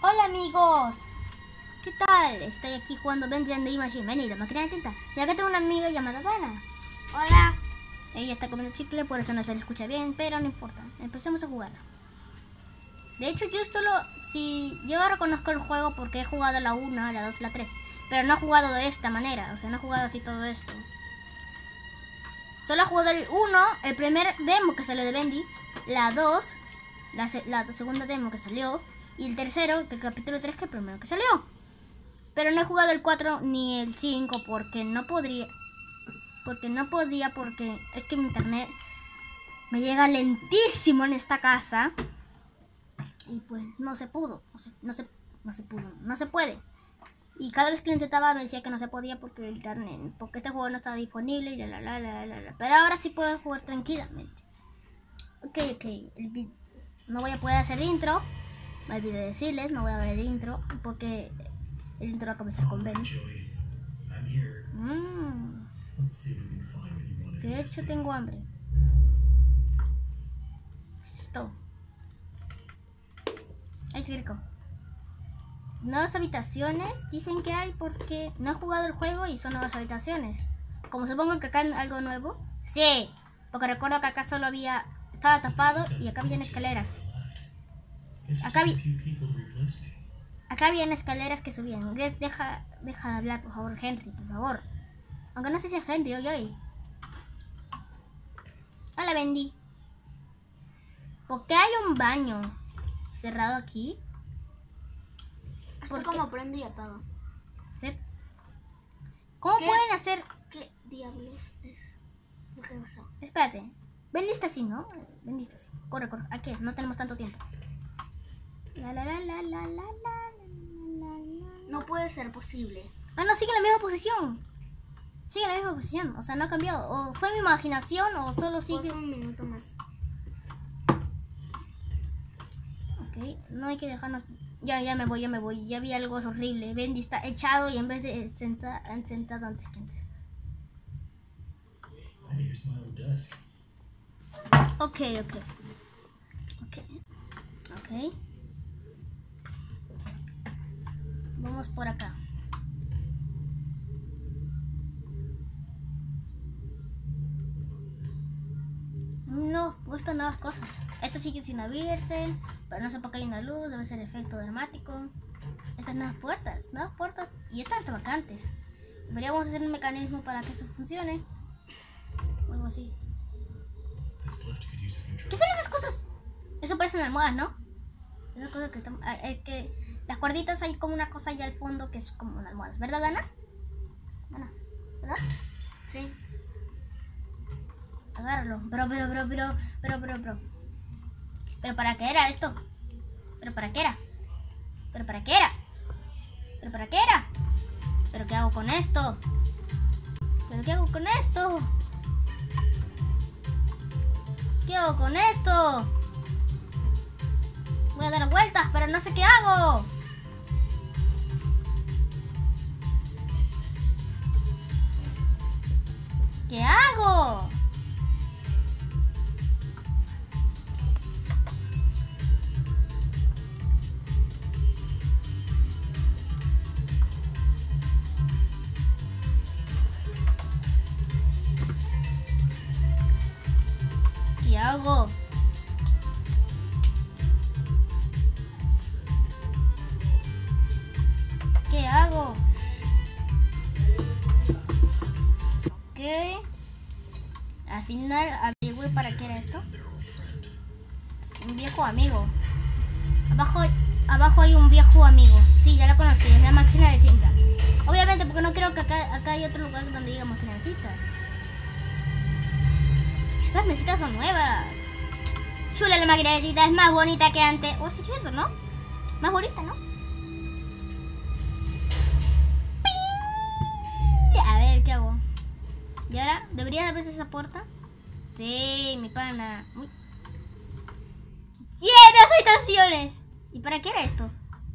Hola amigos, ¿qué tal? Estoy aquí jugando Bendy and the Machine, Bendy, la máquina de tinta. Y acá tengo una amiga llamada Dana. Hola. Ella está comiendo chicle, por eso no se le escucha bien, pero no importa. Empecemos a jugar. De hecho, yo reconozco el juego porque he jugado la 1, la 2, la 3. Pero no he jugado de esta manera, o sea, no he jugado así todo esto. Solo he jugado el 1, el primer demo que salió de Bendy, la 2, la segunda demo que salió, y el tercero, el capítulo 3, que es el primero que salió. Pero no he jugado el 4 ni el 5 porque no podía, porque es que mi internet me llega lentísimo en esta casa. Y pues no se pudo, no se puede. Y cada vez que lo intentaba me decía que no se podía porque el internet, porque este juego no estaba disponible y Pero ahora sí puedo jugar tranquilamente. Ok, no voy a poder hacer intro. Me olvidé de decirles, no voy a ver el intro porque el intro va a comenzar con Ben. De hecho tengo hambre. Esto. Ay, qué rico. Nuevas habitaciones, dicen que hay porque no he jugado el juego y son nuevas habitaciones. Como supongo que acá hay algo nuevo. Sí, porque recuerdo que acá solo estaba tapado y acá habían escaleras. Acá habían escaleras que subían. Deja de hablar, por favor, Henry, por favor. Aunque no sé si es Henry hoy. Hola, Bendy. ¿Por qué hay un baño cerrado aquí? Esto como prende y apaga. ¿Sí? ¿Cómo pueden hacer? ¿Qué diablos es lo que pasó? Espérate. Bendy está así, ¿no? Bendy está así. Corre. Aquí, no tenemos tanto tiempo. No puede ser posible. Ah, no, sigue en la misma posición. Sigue en la misma posición. O sea, no ha cambiado. O fue mi imaginación o solo sigue. Pues un minuto más. Ok, no hay que dejarnos. Ya me voy. Ya vi algo horrible. Bendy está echado y en vez de sentado antes que antes. Ok. Vamos por acá. No, gustan nuevas cosas. Esto sigue sin abrirse, pero no sé por qué hay una luz, debe ser efecto dramático. Estas nuevas puertas, y estas están vacantes. Deberíamos hacer un mecanismo para que eso funcione. O algo así. ¿Qué son esas cosas? Eso parecen almohadas, ¿no? Esas cosas que están... que las cuerditas hay como una cosa allá al fondo que es como una almohada. ¿Verdad, Ana? Ana, ¿verdad? Sí. Agárralo. Pero. ¿Pero para qué era esto? ¿Pero para qué era? ¿Pero qué hago con esto? ¿Qué hago con esto? Voy a dar vueltas, pero no sé qué hago. ¿Qué hago? ¿Qué hago? Ok. Al final averigüé para qué era esto. Un viejo amigo. Abajo hay un viejo amigo. Sí, ya lo conocí, es la máquina de tinta. Obviamente porque no creo que acá hay otro lugar donde diga máquina de tinta. Esas mesitas son nuevas. Chula la máquina de tinta, es más bonita que antes. Oh, sí, es eso, ¿no? Más bonita, ¿no? A ver, ¿qué hago? ¿Y ahora? ¿Debería abrirse esa puerta? Sí, mi pana. ¡Yeah! ¡Dos habitaciones! ¿Y para qué era esto?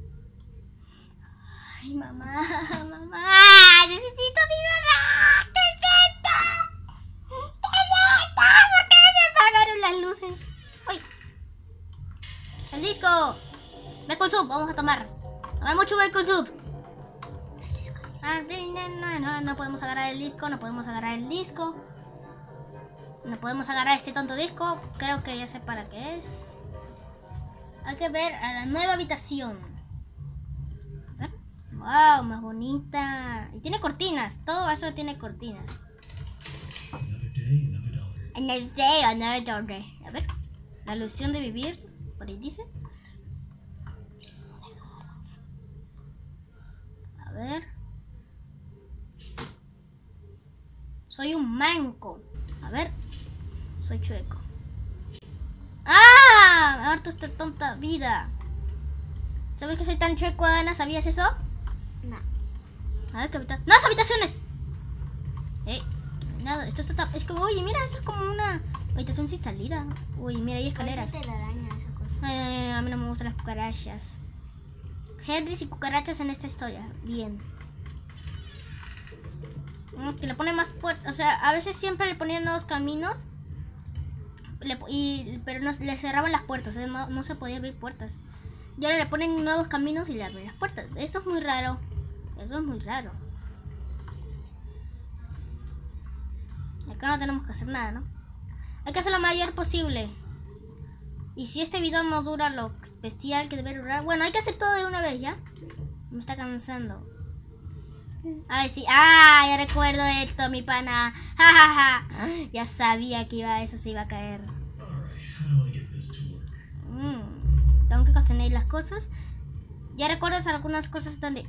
Ay, mamá. Necesito a mi mamá. ¿Qué es esto? ¿Por qué se apagaron las luces? ¡Uy! ¡El disco! Ve con sub, vamos a tomar. Hay mucho Vehicle Sub. No podemos agarrar el disco, no podemos agarrar el disco. No podemos agarrar este tonto disco. Creo que ya sé para qué es. Hay que ver a la nueva habitación. Wow, más bonita. Y tiene cortinas. Todo eso tiene cortinas. Another day, another dollar. A ver. La ilusión de vivir. Por ahí dice. A ver. Soy un manco. A ver. Soy chueco. ¡Ah! Me ha harto esta tonta vida. ¿Sabes que soy tan chueco, Ana? ¿Sabías eso? No. A ver, ¿qué habitación? ¡No, habitaciones! Nada, esto está... Es como, oye, mira, eso es como una habitación sin salida. Uy, mira, hay escaleras. Te la daña esa cosa. Ay, a mí no me gustan las cucarachas. Henrys y cucarachas en esta historia. Bien. Que le pone más puertas. O sea, a veces siempre le ponían nuevos caminos. Pero no, le cerraban las puertas. No se podía abrir puertas. Y ahora le ponen nuevos caminos y le abren las puertas. Eso es muy raro. Eso es muy raro. Acá no tenemos que hacer nada, ¿no? Hay que hacer lo mayor posible. Y si este video no dura lo especial que debe durar... Bueno, hay que hacer todo de una vez, ¿ya? Me está cansando. Ay, sí. Ah, ya recuerdo esto, mi pana. Ja, ja, ja. Ya sabía que eso se iba a caer. Tengo que construir las cosas. Ya recuerdas algunas cosas donde...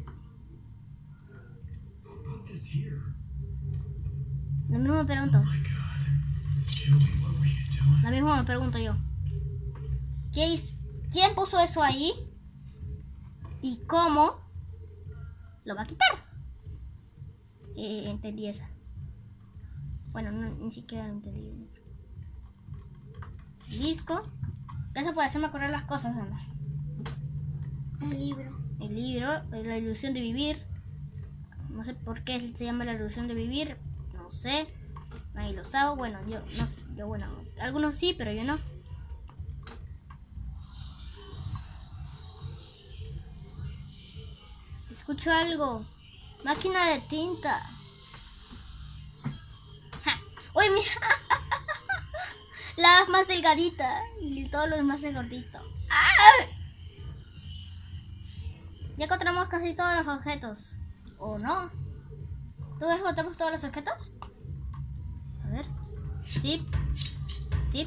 Lo mismo me pregunto. Lo mismo me pregunto yo. ¿Quién puso eso ahí? ¿Y cómo lo va a quitar? Entendí esa. Bueno, no, ni siquiera lo entendí. Disco. Eso puede hacerme acordar las cosas, Ana. El libro. El libro, la ilusión de vivir. No sé por qué se llama la ilusión de vivir. No sé. Nadie lo sabe. Bueno, yo no sé. Bueno, algunos sí, pero yo no. Escucho algo. Máquina de tinta. ¡Ja! ¡Uy, mira! La más delgadita y todo lo demás es gordito. ¡Ah! Ya encontramos casi todos los objetos. ¿O no? ¿Tú ves que encontramos todos los objetos? A ver. Sí. Sí.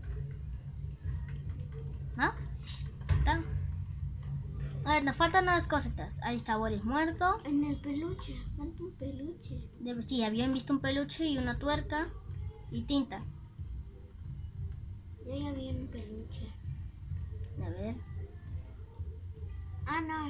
¿No? ¿Está? A ver, nos faltan unas cositas. Ahí está Boris muerto. En el peluche. Falta un peluche. Sí, habían visto un peluche y una tuerca. Y tinta. Yo ya vi un peluche. A ver. Ah, no.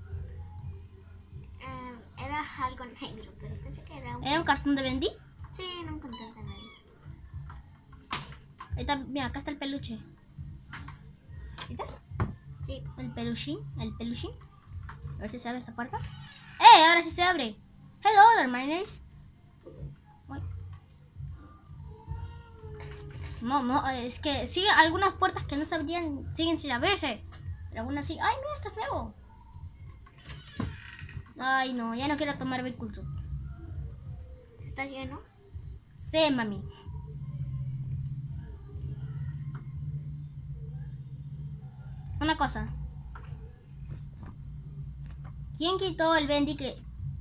Era algo negro, pero pensé que era un... ¿Era un cartón de Bendy? Sí, era un cartón de Bendy. Ahí está, mira, acá está el peluche. ¿Viste? Sí. El peluchín. A ver si se abre esta puerta. Ahora sí se abre. Hello, there, my niece. No, es que sí, algunas puertas que no se abrían siguen sin abrirse. Pero algunas sí. ¡Ay, mira, está feo! Ay, no, ya no quiero tomar Vehicle Sub. ¿Está lleno? Sí, mami. Una cosa. ¿Quién quitó el Bendy que...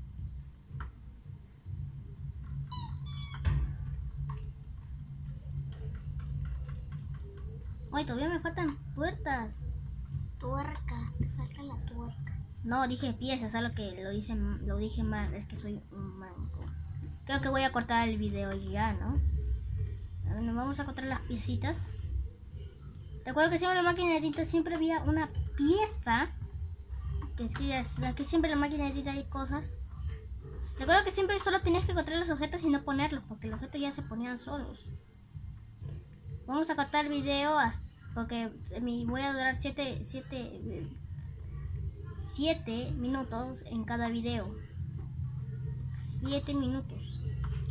Ay, todavía me faltan puertas. Tuerca, te falta la tuerca. No, dije piezas, solo que lo dije mal, es que soy un manco. Creo que voy a cortar el video ya, ¿no? Bueno, vamos a cortar las piecitas. Te acuerdo que siempre en la máquina de tinta siempre había una pieza. Que sí, es la que siempre en la máquina de tinta hay cosas. Recuerdo que siempre solo tenías que encontrar los objetos y no ponerlos, porque los objetos ya se ponían solos. Vamos a cortar el video porque voy a durar 7 minutos en cada video. 7 minutos.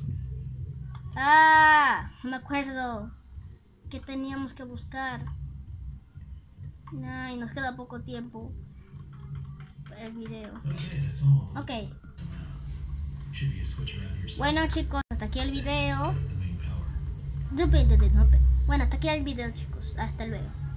Ah, me acuerdo que teníamos que buscar. Ay, nos queda poco tiempo. el video. Okay, that's all. Ok. Should be a switch around here. Bueno chicos, hasta aquí el video. The main power. Bueno, hasta aquí el video chicos. Hasta luego.